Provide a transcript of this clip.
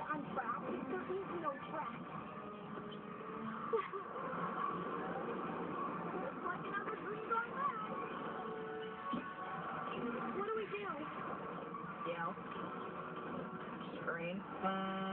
on track. There is no track. Looks like another dream gone bad. What do we do? Yell. Scream.